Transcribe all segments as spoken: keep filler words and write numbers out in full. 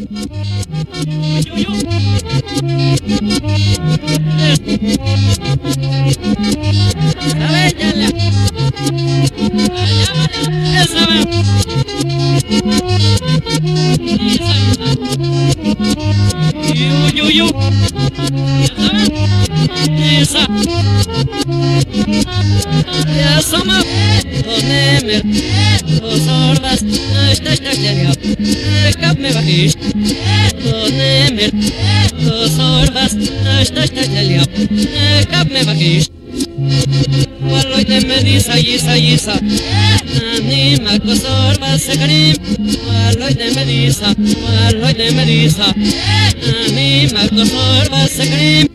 Isa, isa, anima cosorba se canim, waloi de medisa, waloi de medisa, anima cosorba se canim,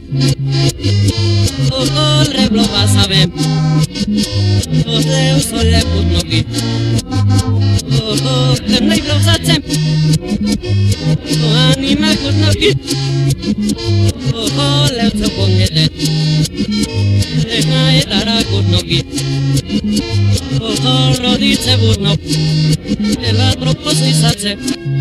o reblo vas a ver, o Deus sole put nogi, o que no hay blosatem, o anima put nogi, o leu se pongete, deja etara put nogi. O rodice burno, el altro poslisace.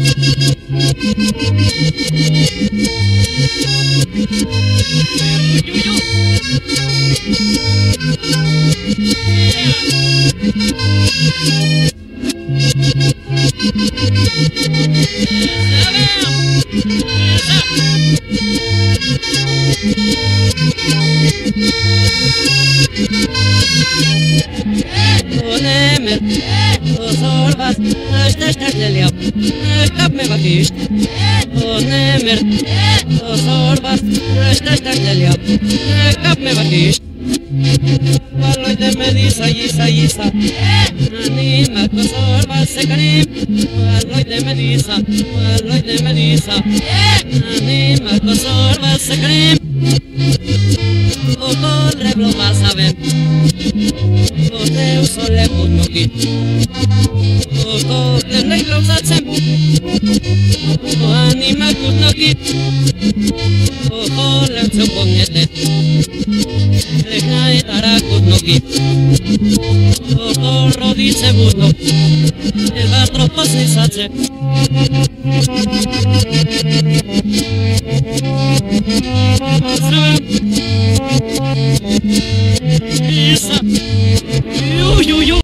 Nemer, o sorbas, esta sta geliap, kap me bakist. O nemer, o sorbas, esta sta geliap, kap me bakist. Waloi de medisa, isa, isa, anima ko sorbas se canim. Waloi de medisa, waloi de medisa, anima ko sorbas se canim. O col reblo vas a ver. O Deus sole put nogi, o cocle nei blosatem, o anima put nogi, o cole se pongete, deja etara put nogi, o rodice burno, el altro poslisace. Isa, yo, yo, yo.